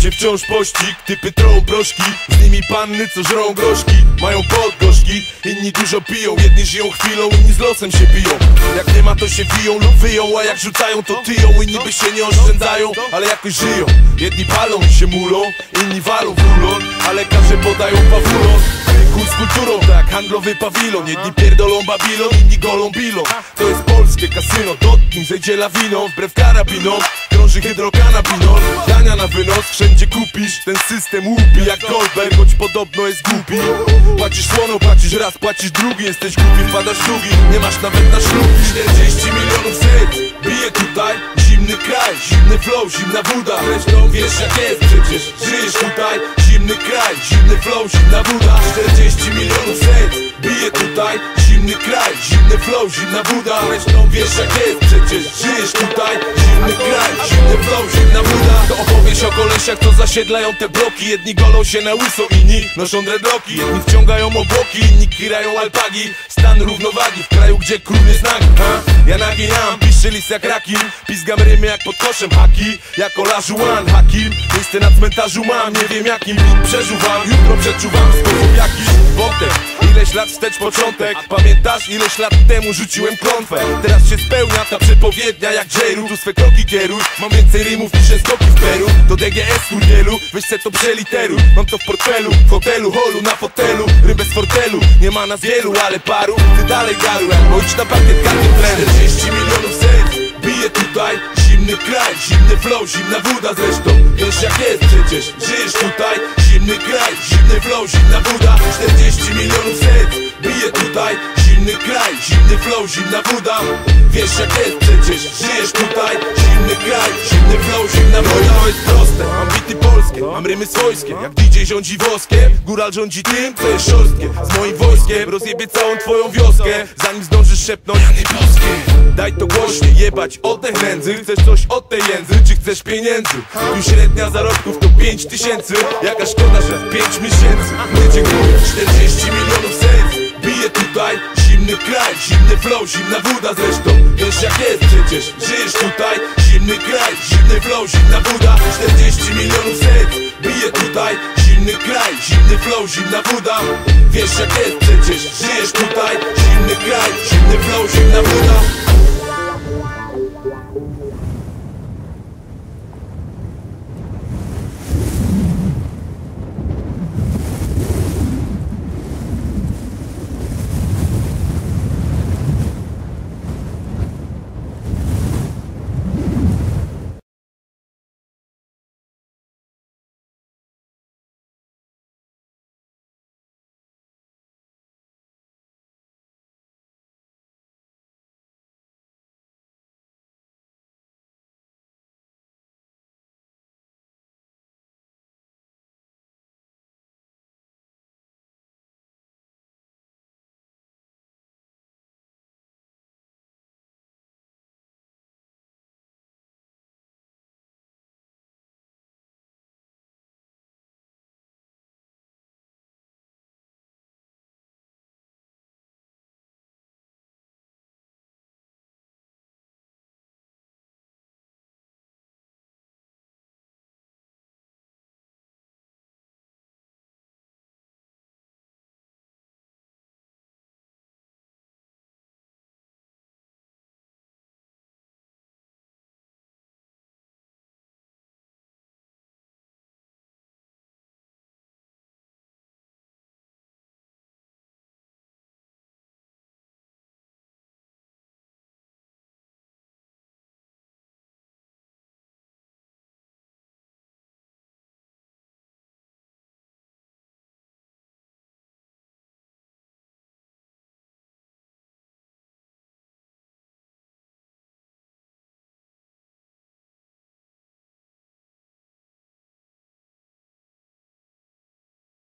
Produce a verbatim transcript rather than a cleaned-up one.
mieście wciąż pościg. Typy trołą proszki, z nimi panny co żrą groszki. Mają podgorzki, inni dużo piją. Jedni żyją chwilą, inni z losem się biją. Jak nie ma to się wiją lub wyją, a jak rzucają to tyją. Inni by się nie oszczędzają, ale jakoś żyją. Jedni palą i się mulą, inni walą w rulon, a lekarze podają pawulon. Kurs z kulturą, tak, handlowy pawilon. Jedni pierdolą Babilon, inni golą bilą. To jest polskie kasyno, dotknij, zejdzie lawiną. Wbrew karabinom, krąży hydrokanabinol. Dania na wynos, wszędzie kupisz. Ten system łupi jak Goldberg, choć podobno jest głupi. Płacisz słoną, płacisz raz, płacisz drugi. Jesteś głupi, wpadasz w długi, nie masz nawet na ślubi. czterdzieści milionów serc bije tutaj. Zimny kraj, zimny flow, zimna woda. Zresztą wiesz jak jest przecież, żyjesz tutaj. Zimny kraj, zimny flow, zimna woda. czterdzieści milionów serc bije tutaj. Zimny kraj, zimny flow, zimna woda. Zresztą wiesz jak jest przecież, żyjesz tutaj. Zimny kraj, zimny flow, zimna woda. To opowieść o kolesiach, co zasiedlają te bloki. Jedni golą się na łyso, inni noszą dreadlocki. Jedni wciągają obłoki, inni kirają alpagi. Stan równowagi w kraju, gdzie król jest nagi, ha? Ja naginam, piszę list jak rakim. Pizgam rymy jak pod koszem haki. Jak Olajuwon Hakim. Miejsce na cmentarzu mam, nie wiem jakim. Przeżuwam, jutro przeczuwam sposób jakiś. Potem, ileś lat wstecz początek. Pamiętasz ileś lat temu rzuciłem klątwę. Teraz się spełnia ta przepowiednia jak J-Ru. Tu swe kroki kieruj, mam więcej rymów niż skoki w Peru. Do D G S turnielu, weź se to przeliteruj. Mam to w portfelu, w hotelu, holu, na fotelu. Rym bez fortelu, nie ma nas wielu, ale paru. Ty dalej garuj, bo idź na parkiet karty tlenu. czterdzieści milionów serc bije tutaj. Zimny kraj, zimny flow, zimna woda. Zresztą wiesz jak jest przecież, żyjesz tutaj. Zimny kraj, zimny flow, zimna woda. czterdzieści milionów serc bije tutaj. Zimny kraj, zimny flow, zimna woda. Wiesz jak jest przecież, żyjesz tutaj. Zimny kraj, zimny flow, zimna woda. To jest proste, mam bity polskie, mam rymy swojskie. Jak D J rządzi woskie, góral rządzi tym, co jest szorstkie. Z moim wojskiem rozjebie całą twoją wioskę, zanim zdążysz szepnąć Jany Boskie. Daj to głośnie, jebać oddech nędzy. Chcesz coś od tej jędzy, czy chcesz pieniędzy? Tu średnia zarobków to pięć tysięcy. Jaka szkoda, że w pięć miesięcy. Nie dziękuję. czterdzieści milionów serc bije tutaj. Zimny kraj, zimny flow, zimna woda. Zresztą wiesz jak jest przecież, żyjesz tutaj. Zimny kraj, zimny flow, zimna woda. czterdzieści milionów serc bije tutaj. Zimny kraj, zimny flow, zimna woda. Wiesz jak jest przecież, żyjesz tutaj. Zimny kraj, zimny flow, zimna woda.